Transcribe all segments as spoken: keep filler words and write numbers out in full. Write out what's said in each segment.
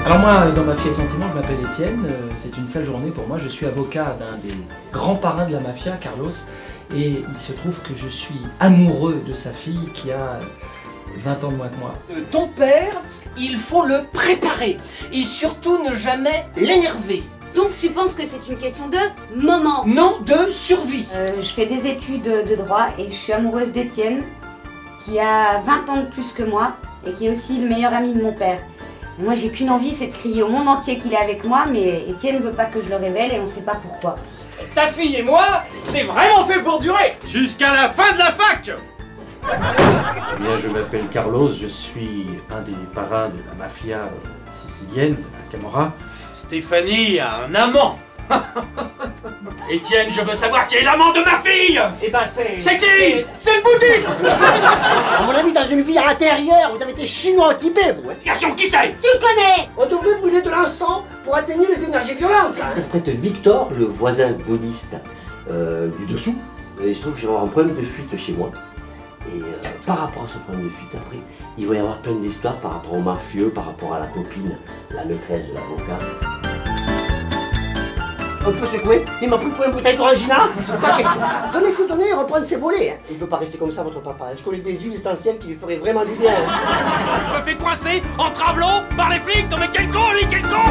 Alors moi, dans ma Mafia et Sentiments, je m'appelle Étienne, euh, c'est une sale journée pour moi, je suis avocat d'un des grands parrains de la mafia, Carlos, et il se trouve que je suis amoureux de sa fille qui a vingt ans de moins que moi. Euh, ton père, il faut le préparer, et surtout ne jamais l'énerver. Donc tu penses que c'est une question de moment? Non, de survie. Euh, je fais des études de droit et je suis amoureuse d'Étienne, qui a vingt ans de plus que moi et qui est aussi le meilleur ami de mon père. Et moi j'ai qu'une envie, c'est de crier au monde entier qu'il est avec moi, mais Étienne veut pas que je le révèle et on sait pas pourquoi. Ta fille et moi, c'est vraiment fait pour durer, jusqu'à la fin de la fac. Eh bien, je m'appelle Carlos, je suis un des parrains de la mafia sicilienne, de la Camorra. Stéphanie a un amant. Étienne, je veux savoir qui est l'amant de ma fille. Eh ben c'est... C'est qui? C'est le bouddhiste. À mon avis, dans une vie intérieure, vous avez été chinois au Tibet, vous. Hein. Question, qui c'est? Tu le connais? On devrait brûler de l'encens pour atténuer les énergies violentes, là. En fait, Victor, le voisin bouddhiste euh, du dessous, euh, il se trouve que j'ai un problème de fuite chez moi. Et euh, par rapport à ce problème de fuite, après, il va y avoir plein d'histoires par rapport au mafieux, par rapport à la copine, la maîtresse de l'avocat. On peut secouer. Il m'a pris pour une bouteille d'orangina. Donnez ses données et reprendre ses volets. Hein. Il ne peut pas rester comme ça, votre papa. Je connais des huiles essentielles qui lui feraient vraiment du bien. Hein. Je me fais coincer en travelot par les flics. Non mais quel con, lui, quel con.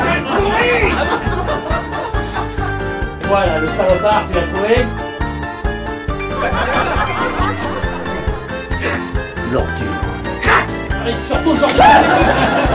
Voilà, le salopard, tu l'as trouvé? L'ordure. Allez, surtout aujourd'hui.